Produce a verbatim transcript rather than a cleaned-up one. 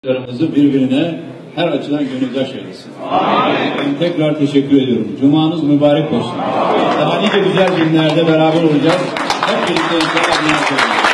Arkadaşlarımızı birbirine her açıdan gönüldaş eylesin. Ben tekrar teşekkür ediyorum. Cumanız mübarek olsun. Daha nice güzel günlerde beraber olacağız. Hep birlikte inşallah.